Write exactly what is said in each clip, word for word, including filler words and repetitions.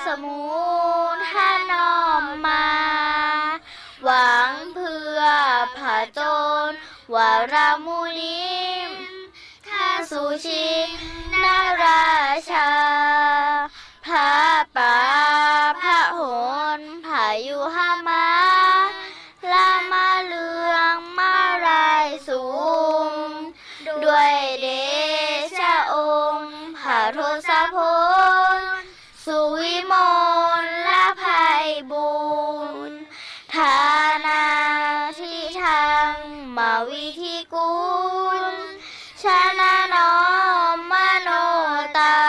มุนถ้าน้อมมาหวังเพื่อผจญวารามุนิมข้าสู่ชิงนาราชาพระป่าพระโหนพายุหามาลามาเลืองมาลายสูงด้วยเดชะองค์พระทศพลสุวิมลและไพบูลย์ฐานาที่ทางมาวิธีกุลชนะน้อมมโนตา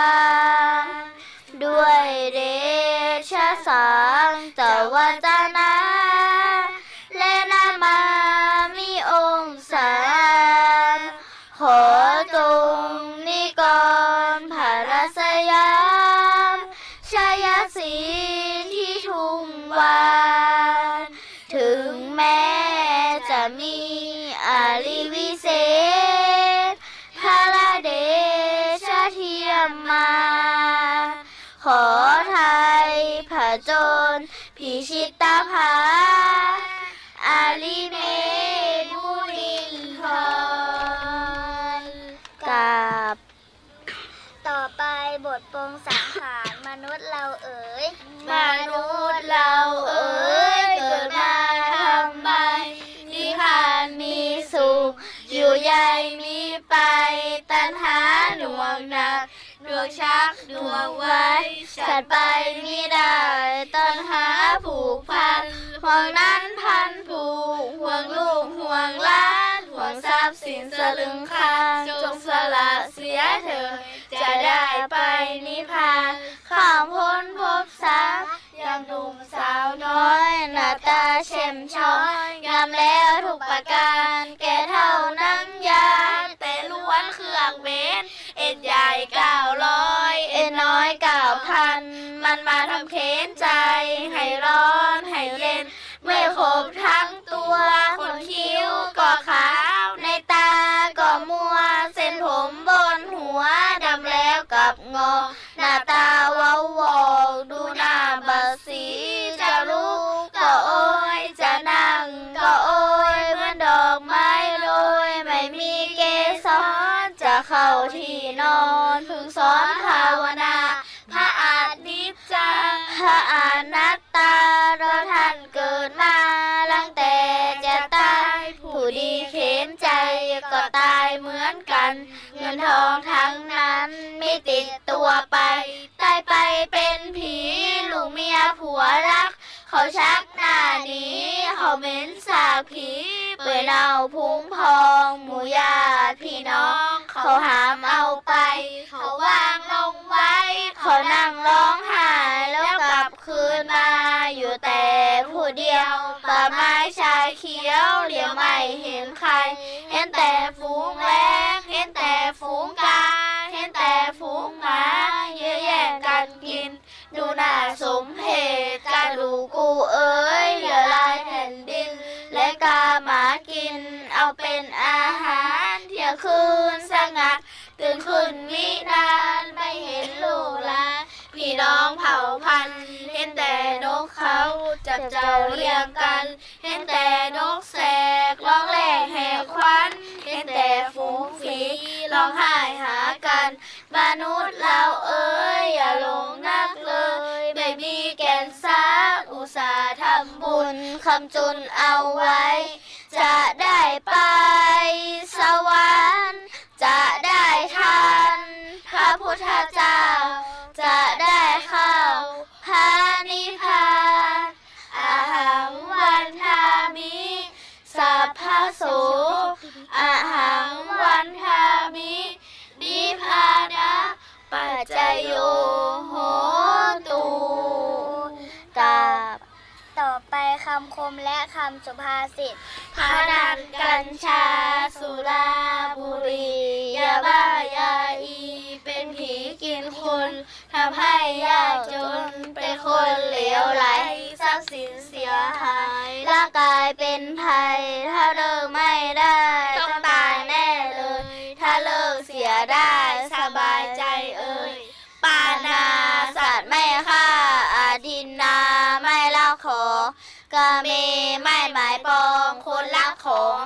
ด้วยเดชะสังจวัจนะและนามามีองค์สามขอจงนิกรพระราชยามชายสีที่ทุ่งวานถึงแม้จะมีอาลิวิเศษพระเดชะเทียมมาขอไทยผจญพิชิตภาอาลิเมมุนินทรกราบต่อไปบทปรงสังขารมนุษย์เราเอ๋ยมนุษย์เราเอ๋ยเกิดมาทำไมนิพพานมีสุขอยู่ใหญ่มีไปตัณหาหน่วงหนักดวงชักดวงไว้ชัดไปมิได้ตัณหาผูกพันห่วงนั้นพันผูกห่วงลูกห่วงหลานห่วงทรัพย์สินสลึงคาจงสละเสียเถิดจะได้ไปนิพพานข้ามพ้นภพสามยังหนุ่มสาวน้อยหน้าตาเช่มช้อยงามแล้วทุกประการแก่เท่านังยานแต่ล้วนเครื่องเบนเอ็ดใหญ่เก้าร้อยเอ็ดน้อยเก้าพันมันมาทำเค้นใจให้ร้อนให้เย็นเมื่อครบทั้งตัวขนคิ้วก็ขาวในตาก็มัวเส้นผมบนหัวดำแล้วกับงอหน้าตาเว้าวอกดูหน้าบัดสีจะลุกก็โอยจะนั่งก็โอยเหมือนดอกไม้โรยไม่มีเกสรจะเข้าที่นอนพึงสอนภาวนาพระอานิจจังพระอนัตตาเราท่านเกิดมาลังแต่จะตายผู้ดีเข็นใจก็ตายเหมือนกันเงินทองทั้งนั้นไม่ติดตัวไปตายไปเป็นผีลูกเมียผัวรักเขาชักหน้าหนีเขาเหม็นสาบผีเปื่อยเน่าพุงพองหมู่ญาติพี่น้องเขาหามเอาไปเขาวางลงไว้เขานั่งร้องไห้แล้วกลับคืนมาอยู่แต่ผู้เดียวป่าไม้ชายเขียวเหลียวไม่เห็นใครเห็นแต่ฝูงแล้งเห็นแต่ฝูงกาเห็นแต่ฝูงหมาเยอะแยะกันกินดูน่าสมเพชกาดูกูเอ๋ยเหลือลายแผ่นดินและกาหมากินเอาเป็นอาหารเที่ยงคืนสงัดตื่นขึ้นมินานไม่เห็นลูกหลานพี่น้องเผ่าพันธุ์เห็นแต่นกเขาจับเจ้าเรียงกันเห็นแต่นกแสกร้องแหลกแหกควันเห็นแต่ฝูงฝีร้องไห้หากันมนุษย์เราเอ๋ยอย่าหลงนักเลยไม่มีแก่นสารอุตส่าห์ทำบุญคำจุนเอาไว้จะได้ไปสวรรค์จะได้ทันพระพุทธเจ้าจะได้เข้าพระนิพพานอาหังวันทามิสัพพะโสอาหังวันทามินิพพานะปัจจโยโหตุกาบต่อไปคำคมและคำสุภาษิตพนันกัญชาสุราบุหรี่ยาบ้ายาอีเป็นผีกินคนทำให้ยากจนเป็นคนเหลวไหลทรัพย์สินเสียหายร่างกายเป็นภัยถ้าเลิกไม่ได้ต้องตายแน่เลยถ้าเลิกเสียได้สบายใจเอ่ยปานาสัตว์ไม่ฆ่าอ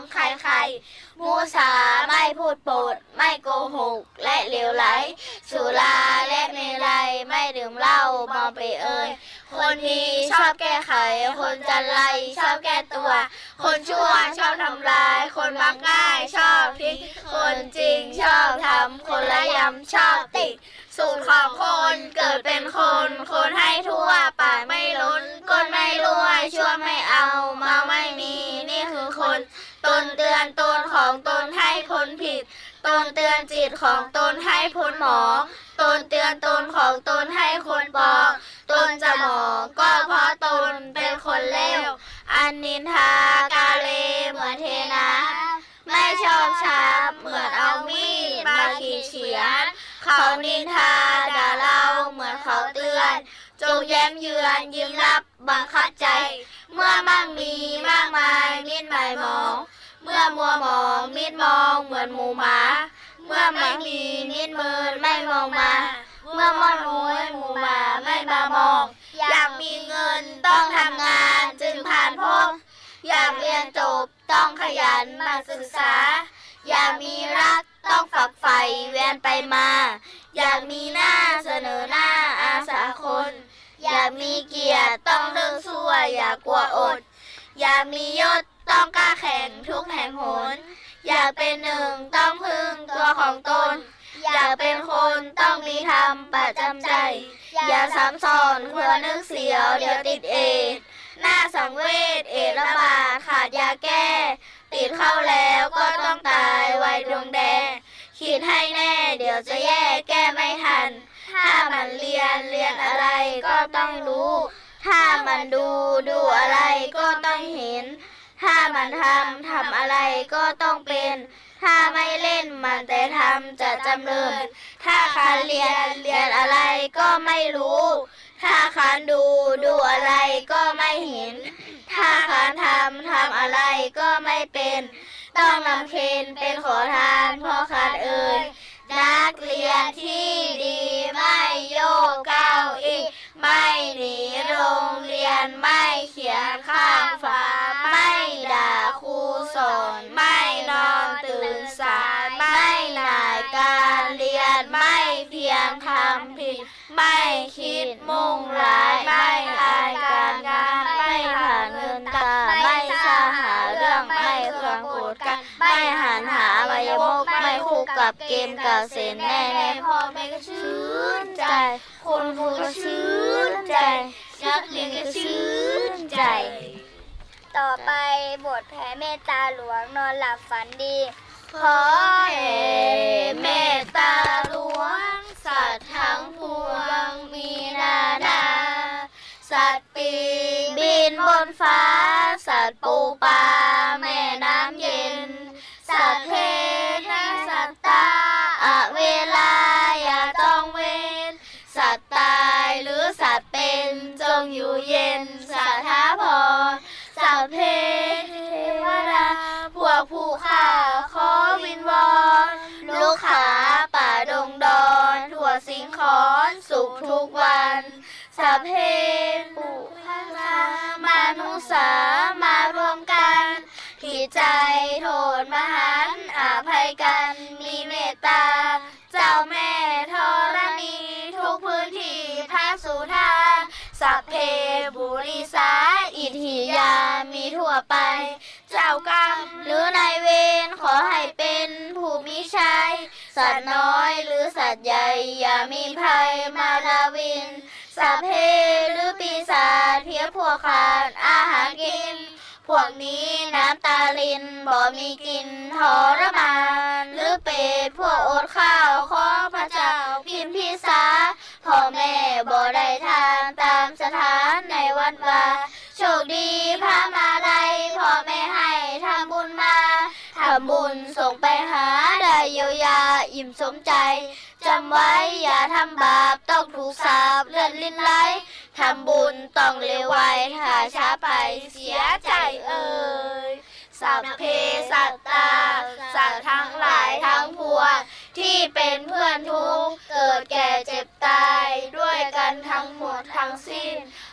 ใครๆมุสาไม่พูดปดไม่โกหกและเลวไหลสุราและเมลัยไม่ดื่มเหล้าเมาไปเอ่ยคนดีชอบแก้ไขคนจันไรชอบแก้ตัวคนชั่วชอบทำลายคนมักง่ายชอบพลิกคนจริงชอบทำคนละยำชอบติดสูตรของคนเกิดเป็นคนคนให้ทั่วปากไม่ล้นก้นไม่รั่วชั่วไม่เอาเมาไม่มีนี่คือคนตนเตือนตนของตนให้พ้นผิดตนเตือนจิตของตนให้พ้นหมองตนเตือนตนของตนให้คนปองตนจะหมองก็เพราะตนเป็นคนเลวอันนินทากาเลเหมือนเทน้ำไม่ชอบช้าเหมือนเอามีดมาขีดเขียนเขานินทาด่าเราเหมือนเขาเตือนจงแย้มเยือนยิ้มรับบังคับใจเมื่อมั่งมีมากมายมิดหมายมองเมื่อมัวมองมิดมองเหมือนหมูหมาเมื่อไม่มีมิดเมินไม่มองมาเมื่อมอนมวยหมูหมาไม่มามองอยากมีเงินต้องทำงานจึงผ่านพบอยากเรียนจบต้องขยันมาศึกษาอยากมีรักต้องฝักใฝ่เวียนไปมาอยากมีหน้าเสนอหน้าอาสาคนอยากมีเกียรติต้องเลิกชั่วอย่ากลัวอดอยากมียศต้องกล้าแข่งทุกแห่งหนอยากเป็นหนึ่งต้องพึ่งตัวของตนอยากเป็นคนต้องมีธรรมประจำใจอย่าซ้ำซ้อนเพื่อนึกเสียวเดี๋ยวติดเอดหน้าสังเวชเอดระบาดขาดยาแก้ติดเข้าแล้วก็ต้องตายไวดวงแดงคิดให้แน่เดี๋ยวจะแย่แก้ไม่ทันถ้ามันเรียนเรียนอะไรก็ต้องรู้ถ้ามันดูดูอะไรก็ต้องเห็นถ้ามันทำทำอะไรก็ต้องเป็นถ้าไม่เล่นมันแต่ทำจะจำเริญถ้าคันเรียนเรียนอะไรก็ไม่รู้ถ้าคันดูดูอะไรก็ไม่เห็นถ้าคันทำทำอะไรก็ไม่เป็นต้องนำเคนเป็นขอทานพ่อคันเอ่ยนักเรียนที่ดีไม่โยกเก้าอี้ไม่หนีโรงเรียนไม่เขียนข้างฝาไม่ด่าครูสอนไม่นอนตื่นสายไม่หน่ายการเรียนไม่เพียงทำผิดไม่คิดมุ่งร้ายไม่อายการงานไม่หาเงินตาไม่สาหาเรื่องไม่เครื่องโกรธกันไม่หันหาอวัยวะไม่คู่กับเกมกับเส้นแน่แน่พ่อแม่ก็ชื่นใจคุณครูก็ชื่นใจนักเรียนก็ชื่นใจต่อไปบทแผ่เมตตาหลวงนอนหลับฝันดีขอให้เมตตาหลวงสัตว์ทั้งปวงมีนานาสัตว์ปีกบินบนฟ้าสัตว์ปูปลาแม่น้ำเย็นสัตว์เพศสัตว์ตาอะเวลาอย่าต้องเว้นสัตว์ตายหรือสัตว์เป็นจงอยู่เย็นสาธาพรสัพเพเทวดาพวกผู้ฆ่าขอวินวอนลูกขาป่าดงดอนทั่วสิงขอนสุขทุกวันสัพเพปุพังคามนุสามารวมกันที่ใจโทษมหันต์อภัยกันมีเมตตาเจ้าแม่ธรณีทุกพื้นที่พระสุธาสัพเพบุริสาอิทธิยามีทั่วไปเจ้ากรรมหรือนายเวรขอให้เป็นผู้มีชัยสัตว์น้อยหรือสัตว์ใหญ่อย่ามีภัยมาลาวินสัพเพหรือปีศาจเพียพวกขาดอาหารกินพวกนี้น้ำตาลินบ่มีกินทรมานหรือเปรตพวกอดข้าวของพระเจ้าพิมพิสาพ่อแม่บ่ได้ทานตามสถานในวัดวาโชคดีพระมาลัยพ่อแม่ให้ทำบุญมาทำบุญส่งไปหาได้เยียวยาอิ่มสมใจจำไว้อย่าทำบาปต้องถูกสาปเลือดลิ้นไหลทำบุญต้องเร็วไวถ้าช้าไปเสียใจเอ่ยสัพเพสัตตาสัตว์ทั้งหลายทั้งปวงที่เป็นเพื่อนทุกข์เกิดแก่เจ็บตายด้วยกันทั้งหมดทั้งสิ้น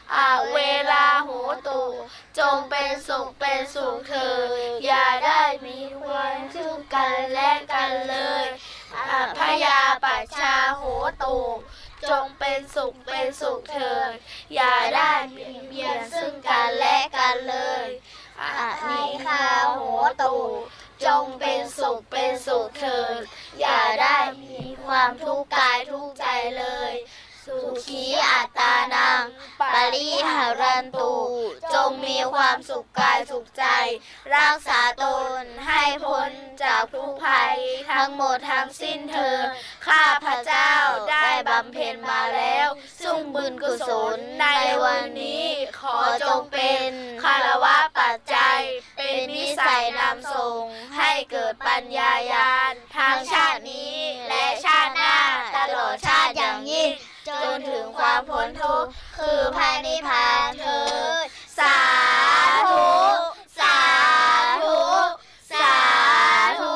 อาเวลาหูตู่จงเป็นสุขเป็นสุขเถิดอย่าได้มีความซึ่งกันและกันเลยอาพยาปัชชาหูตู่จงเป็นสุขเป็นสุขเถิดอย่าได้มีเบียดซึ่งกันและกันเลยอานิคาหูตู่จงเป็นสุขเป็นสุขเถิดอย่าได้มีความทุกข์กายทุกข์ใจเลยสุขีอัตตานังปริหารันตุจงมีความสุขกายสุขใจรักษาตนให้พ้นจากทุกภัยทั้งหมดทั้งสิ้นเถิดข้าพเจ้าได้บำเพ็ญมาแล้วซึ่งบุญกุศลในวันนี้ขอจงเป็นคารวะปัจจัยเป็นนิสัยนำส่งให้เกิดปัญญาญาณทั้งชาตินี้และชาติหน้าตลอดชาติอย่างยิ่งจนถึงความพ้นทุกข์คือพระนิพพานเถิดสาธุสาธุสาธุ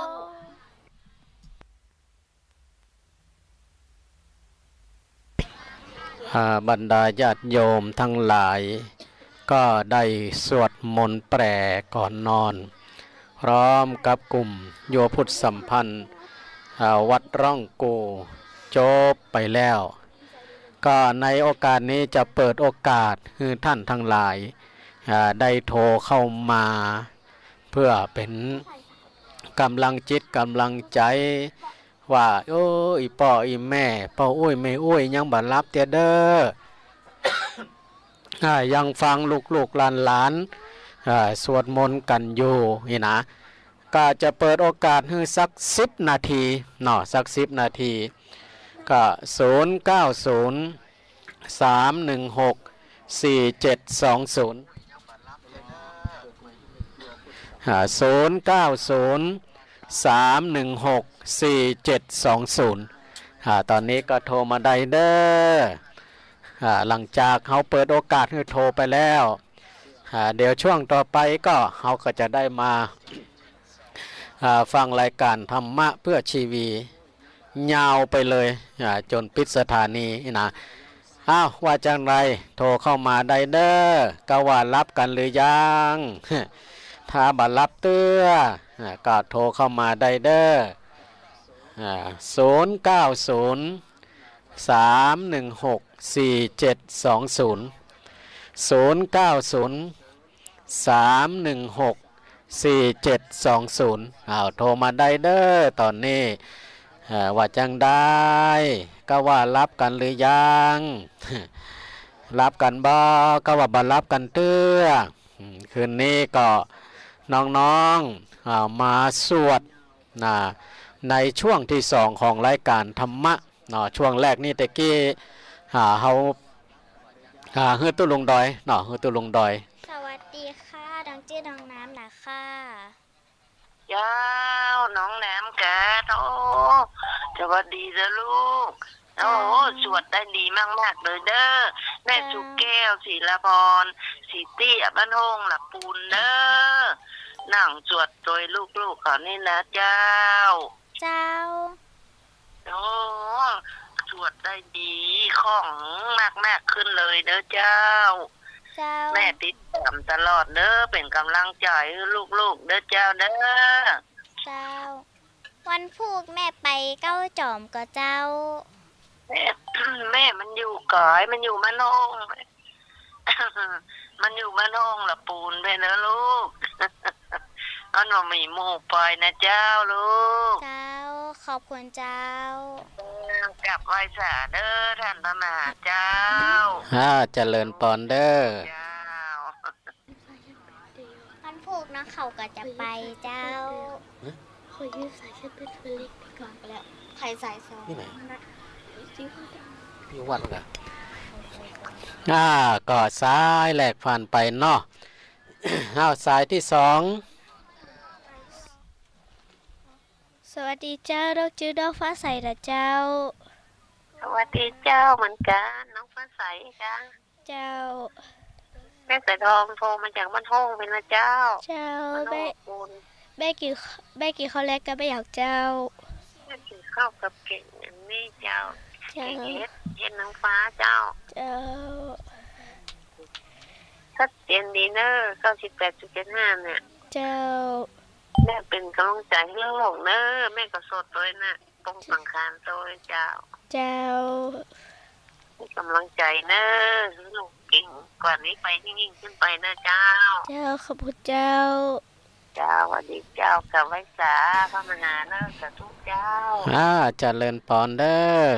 บรรดาญาติโยมทั้งหลายก็ได้สวดมนต์แปรก่อนนอนพร้อมกับกลุ่มโยพุทธสัมพันธ์วัดร่องกูจบไปแล้วก็ในโอกาสนี้จะเปิดโอกาสให้ท่านทั้งหลายได้โทรเข้ามาเพื่อเป็นกำลังจิตกำลังใจว่าโอ้ยป่ออีแม่ป่ออุ้ยไม่อุ้ยยังบัดรับเตเด้อ ยังฟังลูกลูกหลานหลานสวดมนต์กันอยู่นี่นะก็จะเปิดโอกาสให้สักสิบนาทีเนาะสักสิบนาทีก็ศูนย์เก้าศูนย์สามหนึ่งหกสี่เจ็ดสองศูนย์ศูนย์เก้าศูนย์สามหนึ่งหกสี่เจ็ดสองศูนย์ตอนนี้ก็โทรมาได้เด้อหลังจากเขาเปิดโอกาสให้โทรไปแล้วเดี๋ยวช่วงต่อไปก็เขาก็จะได้มาฟังรายการธรรมะเพื่อชีวียาวไปเลยจนปิดสถานีนะอ้าวว่าจังไรโทรเข้ามาได้เด้อกะว่ารับกันหรือยังถ้าบัดรับเตื้อก็โทรเข้ามาได้เด้อศูนย์เก้าศูนย์สามหนึ่งหกสี่เจ็ดสองศูนย์ศูนย์เก้าศูนย์สามหนึ่งหกสี่เจ็ดสองศูนย์อ้าวโทรมาได้เด้อตอนนี้ว่าจังได้ก็ว่ารับกันหรือยังรับกันบ่ก็ว่าบ่รับกันเตื้อคืนนี้ก็น้องๆมาสวดนะในช่วงที่สองของรายการธรรมะเนาะช่วงแรกนี่ตะกี้เฮาเฮือตุ้ลงดอยเนาะเฮือตุ้ลงดอยสวัสดีค่ะดังจื้อน้องน้ำนะค่ะยาวน้องแหนมแกโอ้สวัสดีจ้ะลูกโอ้สวดได้ดีมากๆเลยเด้อแม่สุแก้วศิลาพรสีเตี้ยบ้านห้องหลับปูนเด้อนั่งสวดโดยลูกๆเขานี่นะเจ้าเจ้าโอ้สวดได้ดีของมากๆขึ้นเลยเด้อเจ้าแม่ติดตามตลอดเด้อเป็นกำลังใจให้ลูกๆเด้อเจ้าเด้อเจ้าวันพุธแม่ไปเก้าจอมก็เจ้าแม่แม่มันอยู่ก่อยมันอยู่มะนงมันอยู่มะนงละปูนไปเนอะลูกอันว่ามีหมู่ปล่อยนะเจ้าลูกเจ้าขอบคุณเจ้ากลับไหว้สาเด้อท่านพระมหาเจ้าฮ่าเจริญปอนเด้อวันพุธนะเขาก็จะไปเจ้าขอยืมสายเส้นเป็นเล็กไปก่อนไปแล้วใครสายสองที่ไหนอยู่วัดกะอ่าก็สายแหลกผ่านไปเนาะอ้าวสายที่สองสวัสดีเจ้าดอกจื้อดอกฟ้าใสนะเจ้าสวัสดีเจ้าเหมือนกันน้องฟ้าใสจ้าเจ้าแม่สายทองโทรมาจากบ้านห้องเป็นนะเจ้าเจ้าแม่แม่กี่แม่กี่ข้าวแรกก็ไม่อยากเจ้าแม่กินข้าวกับเก่งอันนี้เจ้าเจ้าเฮ็ดเฮ็ดน้องฟ้าเจ้าเจ้าชัดเจนดีเนอร์เก้าสิบแปดจุดเจ็ดห้าเนี่ยเจ้าแม่เป็นกำลังใจให้ลูกเนอร์แม่ก็สดตัวน่ะตรงสังขารตัวเจ้าเจ้าให้กำลังใจเนอร์ลูกเก่งกว่านี้ไปยิ่งขึ้นไปนะเจ้าเจ้าขอบคุณเจ้าเจ้าสวัสดีเจ้ากับไว้สาพระมหาเนอร์กับทุกเจ้าอ่าเจริญพรเด้อ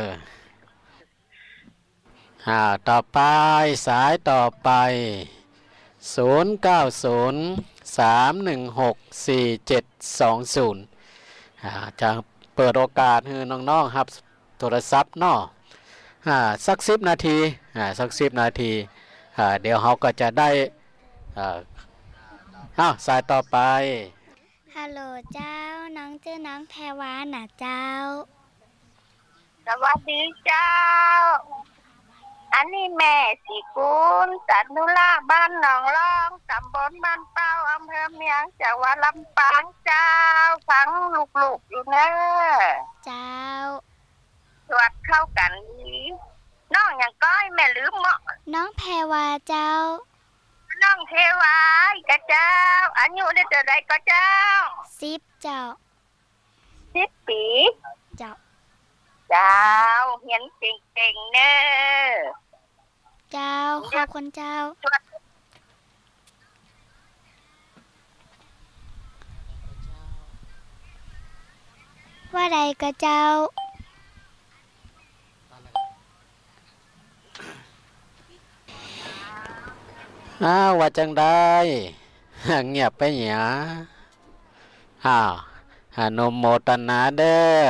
อ่าต่อไปสายต่อไปศูนย์เก้าศูนย์สามหนึ่งหกสี่เจ็ดสองศูนย์อ่าจะเปิดโอกาสให้น้องๆครับโทรศัพท์เนาะอ่าสักสิบนาทีอ่าสักสิบนาทีอ่าเดี๋ยวเขาก็จะได้อ่าอ้าวสายต่อไปฮัลโหลเจ้าน้องชื่อน้องแพรวาน่ะเจ้าสวัสดีเจ้าอันนี้แม่สีกุลจันนุราบ้านหนองรองตำบลบ้านเป้าอำเภอเมียงจังหวัดลำปางเจ้าฟังลูกๆอยู่เนอะเจ้าสวัสดีเข้ากันดีน้องอย่างก้อยแม่ลืมเหมาะน้องแพรวาเจ้าน้องเทวายกะเจ้าอายุได้เท่าไรก็เจ้าสิบเจ้าสิบปีเจ้าเจ้าเห็นเก่งๆเนอะเจ้าขอบคุณเจ้าว่าใดก็เจ้าอ้าวว่าจังได้เงียบไปหยาอ้าวอนุโมทนาเด้อ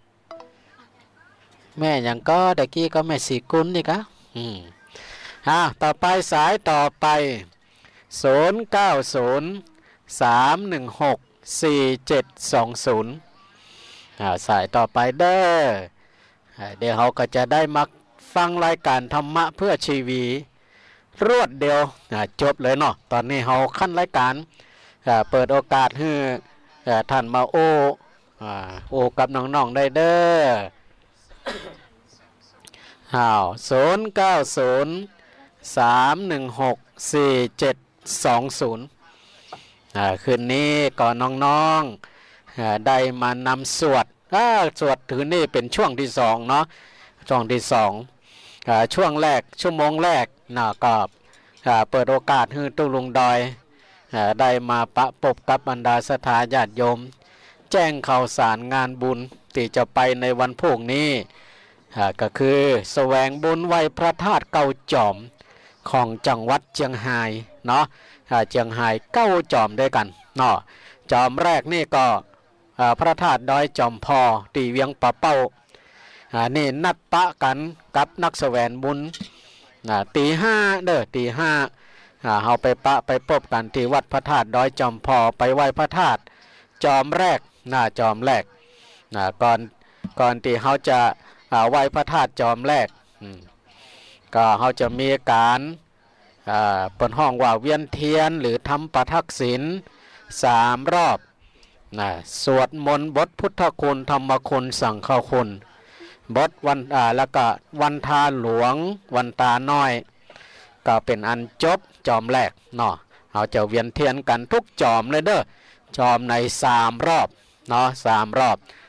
แม่ยังก็ตะกี้ก็แม่สีกุลนี่กะอืมอ่าต่อไปสายต่อไปศูนย์เก้าศูนย์สามหนึ่งหกสี่เจ็ดสองศูนย์อ่าสายต่อไปเด้อเดี๋ยวเขาก็จะได้มาฟังรายการธรรมะเพื่อชีวีรวดเดียวจบเลยเนาะตอนนี้เขาขั้นรายการเปิดโอกาสให้ท่านมาโอโอกับน้องๆได้เด้ออ้าวศูนย์เก้าศูนย์สามหนึ่งหกสี่เจ็ดสองศูนย์คืนนี้ก่อนน้องๆได้มานำสวดสวดถือนี่เป็นช่วงที่สองเนาะช่วงที่สองช่วงแรกชั่วโมงแรกนะก็เปิดโอกาสให้ตุ้ลุงดอยได้มาปะปบกับบรรดาสถาญาติโยมแจ้งข่าวสารงานบุญที่จะไปในวันพรุ่งนี้ก็คือแสวงบุญไหว้พระธาตุเก่าจอมของจังหวัดเชียงรายเนาะเชียงรายเก้าจอมด้วยกันเนาะจอมแรกนี่ก็พระธาตุดอยจอมพอตีเวียงปะเป้านี่นัดปะกันกับนักแสวงบุญตีห้าเด้อตีห้าเฮาไปปะไปพบกันที่วัดพระธาตุดอยจอมพอไปไหว้พระธาตุจอมแรกหน้าจอมแรกก่อนก่อนที่เฮาจะไหว้พระธาตุจอมแรกก็เฮาจะมีการเปิดห้องว่าเวียนเทียนหรือทำประทักษิณสามรอบสวดมนต์บทพุทธคุณธรรมคุณสังฆคุณบทวันอ่าแล้วก็วันทาหลวงวันตาน้อยก็เป็นอันจบจอมแรกเนาะเราจะเวียนเทียนกันทุกจอมเลยเด้อจอมในสามรอบเนาะสามรอบ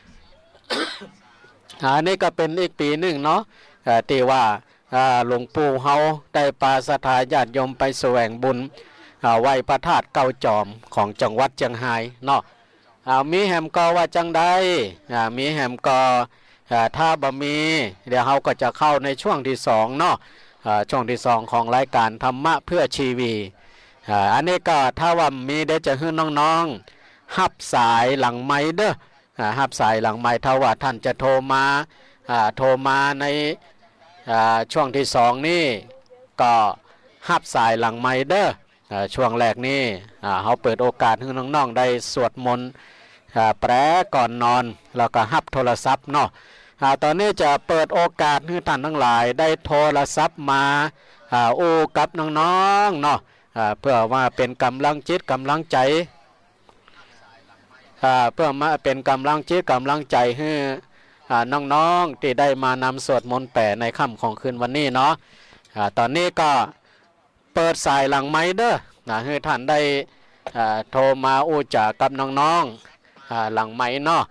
อันนี้ก็เป็นอีกปีหนึ่งเนาะที่ว่าหลวงปู่เฮาได้ปาสถาญาติโยมไปแสวงบุญไหว้พระธาตุเก่าจอมของจังหวัดเชียงรายเนาะมีแหมกอว่าจังได้มีแหมกอถ้าบ่มีเดี๋ยวเราก็จะเข้าในช่วงที่สองเนาะช่วงที่สองของรายการธรรมะเพื่อชีวีอันนี้ก็ถ้าว่ามีเดี๋ยวจะให้น้องๆหับสายหลังไม้เด้อหับสายหลังไม้ถ้าว่าท่านจะโทรมาโทรมาในช่วงที่สองนี่ก็หับสายหลังไม้เด้อช่วงแรกนี่เขาเปิดโอกาสให้น้องๆได้สวดมนต์แปรก่อนนอนแล้วก็หับโทรศัพท์เนาะตอนนี้จะเปิดโอกาสให้ท่านทั้งหลายได้โทรศัพท์มาโอ้กับน้องๆเนาะเพื่อว่าเป็นกำลังจิตกำลังใจเพื่อมาเป็นกำลังจิตกำลังใจให้น้องๆที่ได้มานำสวดมนต์แปรในค่ำของคืนวันนี้เนาะตอนนี้ก็เปิดสายหลังไม้เด้อนะให้ท่านได้โทรมาอู้จากับน้องๆหลังไม้เนาะ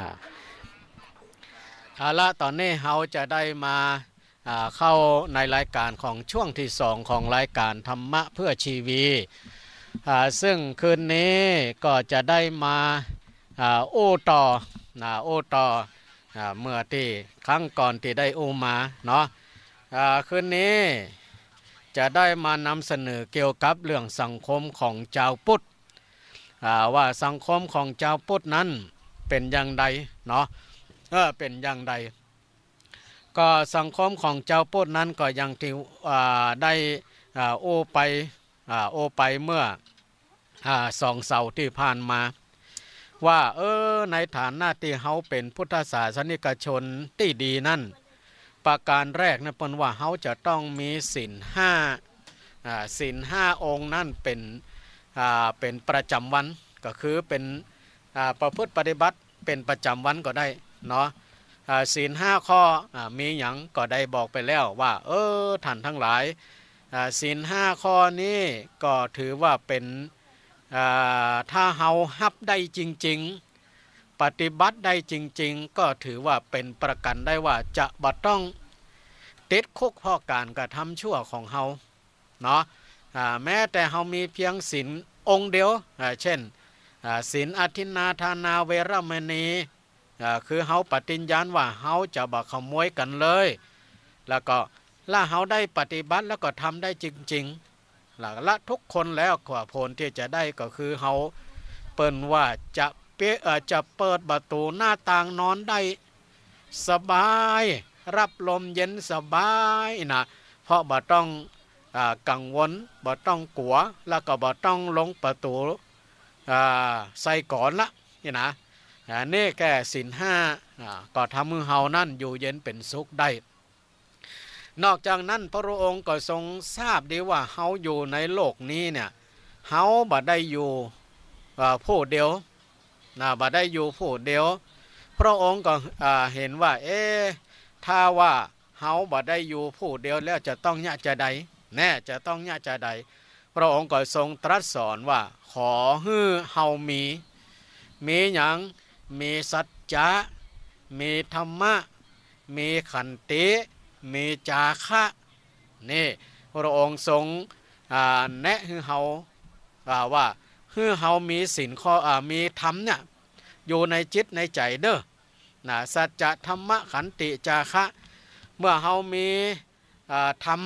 เอาละตอนนี้เราจะได้มาเข้าในรายการของช่วงที่สองของรายการธรรมะเพื่อชีวีซึ่งคืนนี้ก็จะได้มาโอ้ต่อนะโอ้ต่อเมื่อที่ครั้งก่อนที่ได้โอมาเนาะคืนนี้จะได้มานำเสนอเกี่ยวกับเรื่องสังคมของชาวพุทธว่าสังคมของชาวพุทธนั้นเป็นอย่างไรเนาะเออเป็นอย่างไรก็สังคมของชาวพุทธนั้นก็ยังที่ได้โอไปโอไปเมื่อสองเสาร์ที่ผ่านมาว่าเออในฐานะที่เขาเป็นพุทธศาสนิกชนที่ดีนั่นประการแรกนะเปิ้นว่าเขาจะต้องมีศีลห้าศีลห้าองค์นั่นเป็นเป็นประจำวันก็คือเป็นประพฤติปฏิบัติเป็นประจำวันก็ได้เนาะศีลห้าข้อมีหยังก็ได้บอกไปแล้วว่าเออท่านทั้งหลายศีลห้าข้อนี้ก็ถือว่าเป็นถ้าเฮาฮับได้จริงๆปฏิบัติได้จริงๆก็ถือว่าเป็นประกันได้ว่าจะบ่ต้องติดคุกเพราะการกระทำชั่วของเฮาเนาะแม้แต่เฮามีเพียงศีลองค์เดียวเช่นศีลอทินนาทานาเวรมณีคือเฮาปฏิญญาณว่าเฮาจะบ่ขโมยกันเลยแล้วก็ล่าเฮาได้ปฏิบัติแล้วก็ทำได้จริงๆหลักละทุกคนแล้วขวาผลที่จะได้ก็คือเฮาเปิ้นว่าจะเปจะเปิดประตูหน้าต่างนอนได้สบายรับลมเย็นสบายนะเพราะบ่ต้องกังวลบ่ต้องกลัวแล้วก็บ่ต้องลงประตูใส่ก่อนละนี่นะนี่แก่ศีลห้าก็ทำมือเฮานั่นอยู่เย็นเป็นสุขได้นอกจากนั้นพระองค์ก็ทรงทราบดีว่าเฮาอยู่ในโลกนี้เนี่ยเฮาบ่ได้อยู่ผู้เดียวนะบ่ได้อยู่ผู้เดียวพระองค์ก็เห็นว่าเอ๊ะถ้าว่าเฮาบ่ได้อยู่ผู้เดียวแล้วจะต้องยะจะใดแน่จะต้องยะจะใดพระองค์ก็ทรงตรัสสอนว่าขอให้เฮามีมีหยังมีสัจจะมีธรรมะมีขันติมีจาคะนี่พระองค์ทรงแนะให้เฮาว่าให้เฮามีศีลข้อมีธรรมเนี่ยอยู่ในจิตในใจเด้อนะสัจจะธรรมะขันติจาคะเมื่อเฮามีธรรม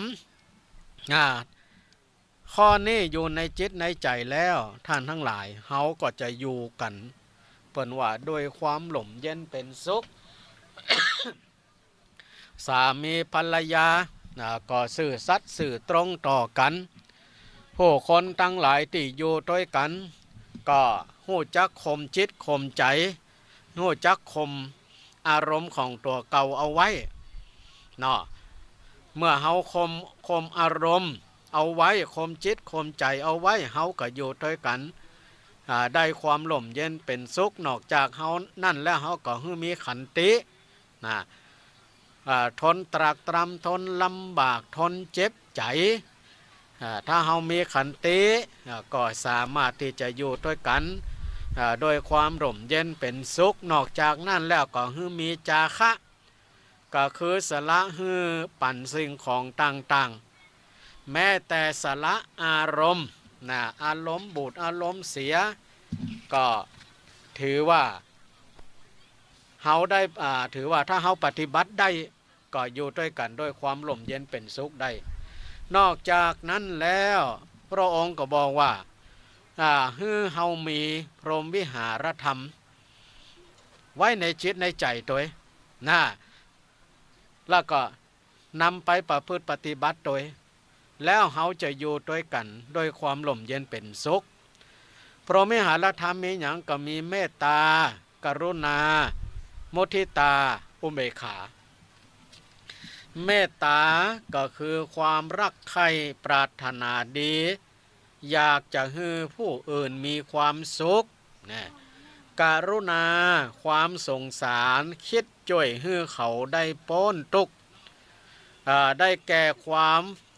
ข้อนี้อยู่ในจิตในใจแล้วท่านทั้งหลายเฮาก็จะอยู่กันเปิ้นว่าด้วยความหล่มเย็นเป็นสุข สามีภรรยาก็ซื่อสัตย์ซื่อตรงต่อกันผู้คนทั้งหลายที่อยู่ด้วยกันก็ฮู้จักข่มจิตข่มใจฮู้จักข่มอารมณ์ของตัวเก่าเอาไว้เนาะเมื่อเฮาข่มข่มอารมณ์เอาไว้ข่มจิตข่มใจเอาไว้เฮาก็อยู่ด้วยกันได้ความหล่มเย็นเป็นสุขนอกจากเฮานั่นแล้วเฮาก็ฮือมีขันตินะทนตรากตรำทนลำบากทนเจ็บใจถ้าเฮามีขันติก็สามารถที่จะอยู่ด้วยกันโดยความร่มเย็นเป็นสุขนอกจากนั้นแล้วก็ฮือมีจาคะก็คือสละฮือปั่นสิ่งของต่างๆแม้แต่สละอารมณ์นะอารมณ์บูดอารมณ์เสียก็ถือว่าเฮาได้ถือว่าถ้าเฮาปฏิบัติได้ก็อยู่ด้วยกันด้วยความร่มเย็นเป็นสุขได้นอกจากนั้นแล้วพระองค์ก็บอกว่าฮือเฮามีพรหมวิหารธรรมไว้ในจิตในใจตัวนะแล้วก็นำไปประพฤติปฏิบัติตัวแล้วเฮาจะอยู่ด้วยกันด้วยความร่มเย็นเป็นสุขพรหมวิหารธรรมมีหยังก็มีเมตตากรุณามุทิตาอุเบกขาเมตตาก็คือความรักใคร่ปรารถนาดีอยากจะให้ผู้อื่นมีความสุขนะกรุณาความสงสารคิดช่วยให้เขาได้พ้นทุกข์ได้แก่ความ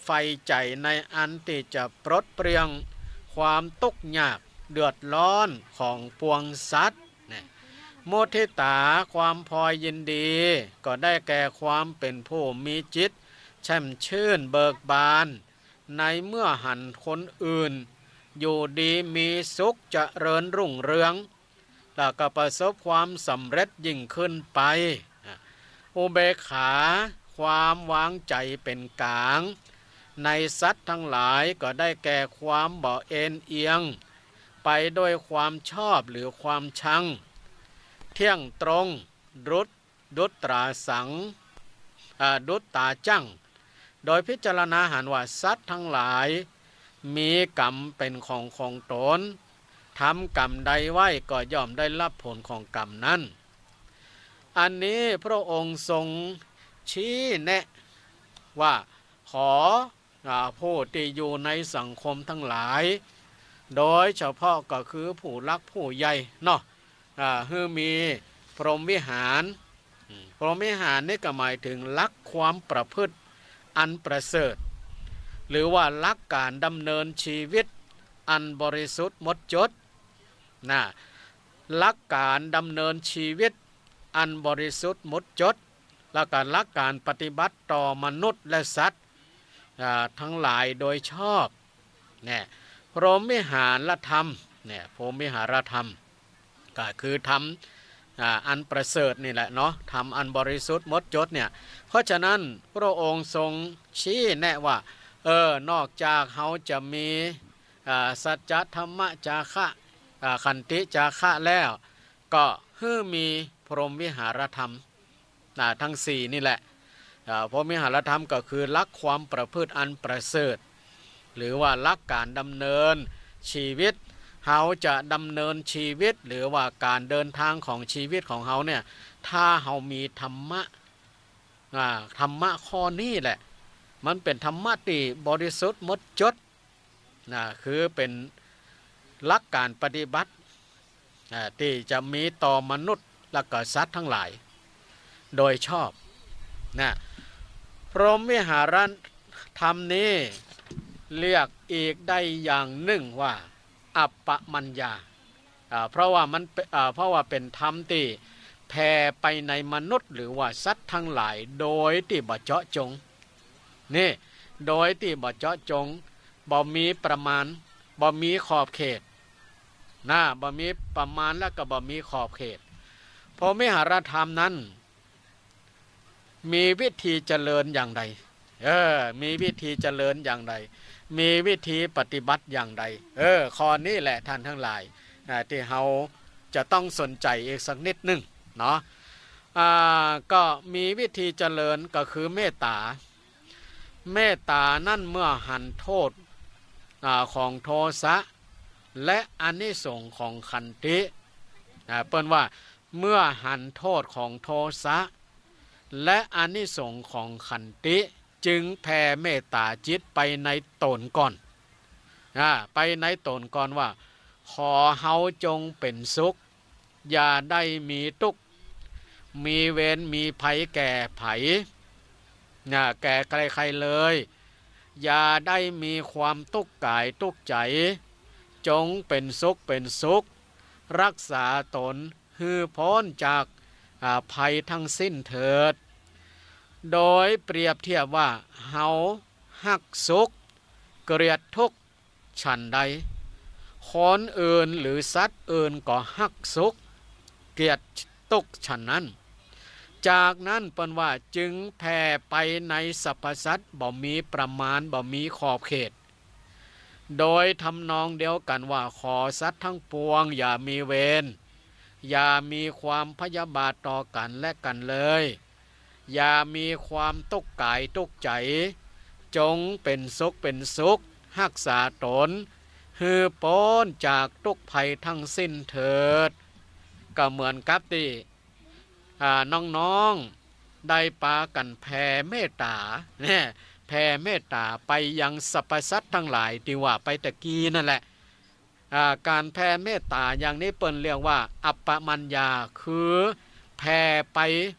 ไฟใจในอันที่จะปลดเปลื้องความทุกข์ยากเดือดร้อนของปวงสัตว์มุทิตาความพอยินดีก็ได้แก่ความเป็นผู้มีจิตแช่มชื่นเบิกบานในเมื่อหันคนอื่นอยู่ดีมีสุขเจริญรุ่งเรืองแล้วก็ประสบความสำเร็จยิ่งขึ้นไปอุเบกขาความวางใจเป็นกลางในสัตว์ทั้งหลายก็ได้แก่ความบ่เอ็นเอียงไปด้วยความชอบหรือความชังเที่ยงตรงรุดดุตราสังดุตตาจังโดยพิจารณาหันว่าสัตว์ทั้งหลายมีกรรมเป็นของของตนทำกรรมใดไว้ก็ย่อมได้รับผลของกรรมนั้นอันนี้พระองค์ทรงชี้แนะว่าขอผู้ที่อยู่ในสังคมทั้งหลายโดยเฉพาะก็คือผู้รักผู้ใหญ่เนาะคือมีพรหมวิหารพรหมวิหารนี่ก็หมายถึงรักความประพฤติอันประเสริฐหรือว่ารักการดำเนินชีวิตอันบริสุทธิ์หมดจดนะรักการดำเนินชีวิตอันบริสุทธิ์หมดจดและการรักการปฏิบัติต่อมนุษย์และสัตว์ทั้งหลายโดยชอบเนี่ยพรหมวิหารธรรมเนี่ยพรหมวิหารธรรมก็คือธรรมอันประเสริฐนี่แหละเนาะธรรมอันบริสุทธิ์หมดจดเนี่ยเพราะฉะนั้นพระองค์ทรงชี้แนะว่าเออนอกจากเขาจะมีสัจธรรมจาคะขันติจาคะแล้วก็ฮือมีพรหมวิหารธรรมทั้งสี่นี่แหละพรหมวิหารธรรมก็คือรักความประพฤติอันประเสริฐหรือว่ารักการดำเนินชีวิตเขาจะดำเนินชีวิตหรือว่าการเดินทางของชีวิตของเขาเนี่ยถ้าเขามีธรรมะธรรมะข้อนี้แหละมันเป็นธรรมะที่บริสุทธิ์หมดจดนะคือเป็นหลักการปฏิบัติที่จะมีต่อมนุษย์และก็สัตว์ทั้งหลายโดยชอบนะพรหมวิหารธรรมนี้เรียกอีกได้อย่างหนึ่งว่าอัปปมัญญาเพราะว่ามันเพราะว่าเป็นธรรมที่แผ่ไปในมนุษย์หรือว่าสัตว์ทั้งหลายโดยที่บ่เจาะจงนี่โดยที่บ่เจาะจงบ่มีประมาณบ่มีขอบเขตนะบ่มีประมาณแล้วก็บ่มีขอบเขตพรหมวิหารธรรมนั้นมีวิธีเจริญอย่างใดเออมีวิธีเจริญอย่างใดมีวิธีปฏิบัติอย่างใดเออข้อนี้แหละท่านทั้งหลายที่เราจะต้องสนใจอีกสักนิดนึงเนาะอ่าก็มีวิธีเจริญก็คือเมตตาเมตตานั่นเมื่อหันโทษของโทสะและอานิสงส์ของขันติเปิ้นว่าเมื่อหันโทษของโทสะและอานิสงส์ของขันติจึงแผ่เมตตาจิตไปในตนก่อนไปในตนก่อนว่าขอเฮาจงเป็นสุขอย่าได้มีทุกข์มีเวรมีภัยแก่ไผแก่ใครๆเลยอย่าได้มีความทุกข์กายทุกข์ใจจงเป็นสุขเป็นสุขรักษาตนให้พ้นจากภัยทั้งสิ้นเถิดโดยเปรียบเทียบว่าเฮาฮักสุขเกลียดทุกข์ฉันใดคนอื่นหรือสัตว์อื่นก็ฮักสุขเกลียดทุกข์ฉันนั้นจากนั้นเปิ้นว่าจึงแผ่ไปในสรรพสัตว์บ่มีประมาณบ่มีขอบเขตโดยทำนองเดียวกันว่าขอสัตว์ทั้งปวงอย่ามีเวรอย่ามีความพยาบาทต่อกันและกันเลยอย่ามีความทุกข์กายทุกข์ใจจงเป็นสุขเป็นสุขรักษาตนให้พ้นจากทุกภัยทั้งสิ้นเถิดก็เหมือนกับที่น้องๆได้ปากันแผ่เมตตาเนี่ยแผ่เมตตาไปยังสรรพสัตว์ทั้งหลายที่ว่าไปตะกี้นั่นแหละการแผ่เมตตาอย่างนี้เปิ้นเรียกว่าอัปปมัญญาคือแผ่ไป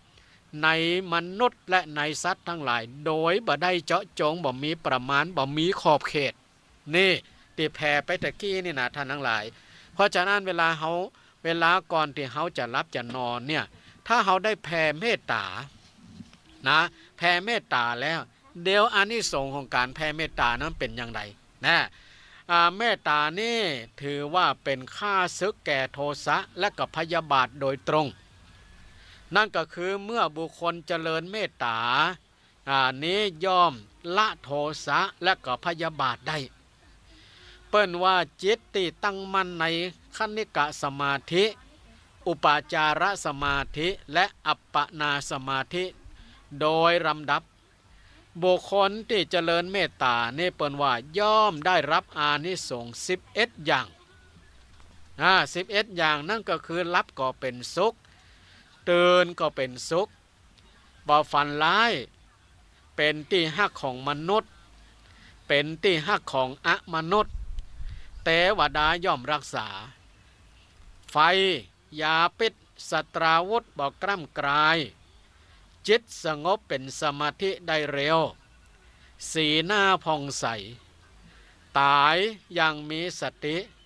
ในมนุษย์และในสัตว์ทั้งหลายโดยบ่ได้เจาะจงบ่มีประมาณบ่มีขอบเขตนี่ที่แผ่ไปตะกี้นี่นะท่านทั้งหลายเพราะฉะนั้นเวลาเฮาเวลาก่อนที่เฮาจะรับจะนอนเนี่ยถ้าเฮาได้แผ่เมตตานะแผ่เมตตาแล้วเดี๋ยวอานิสงส์ของการแผ่เมตตานั้นเป็นอย่างไรนะเมตตานี่ถือว่าเป็นค่าศึกแก่โทสะและกับพยาบาทโดยตรงนั่นก็คือเมื่อบุคคลเจริญเมตตาอันนี้ย่อมละโทสะและก็พยาบาทได้เปิ้นว่าจิตติตั้งมั่นในคณิกะสมาธิอุปาจารสมาธิและอัปปนาสมาธิโดยลำดับบุคคลที่เจริญเมตตานี่เปิ้นว่าย่อมได้รับอานิสงส์สิบเอ็ดอย่างอ่าสิบเอ็ดอย่างนั่นก็คือรับก็เป็นสุขตื่นก็เป็นสุขบ่ฝันร้ายเป็นที่ฮักของมนุษย์เป็นที่ฮักของอมนุษย์เทวดาย่อมรักษาไฟยาพิษสัตราวุธบ่กล้ำกลายจิตสงบเป็นสมาธิได้เร็วสีหน้าผ่องใสตายอย่างมีสติ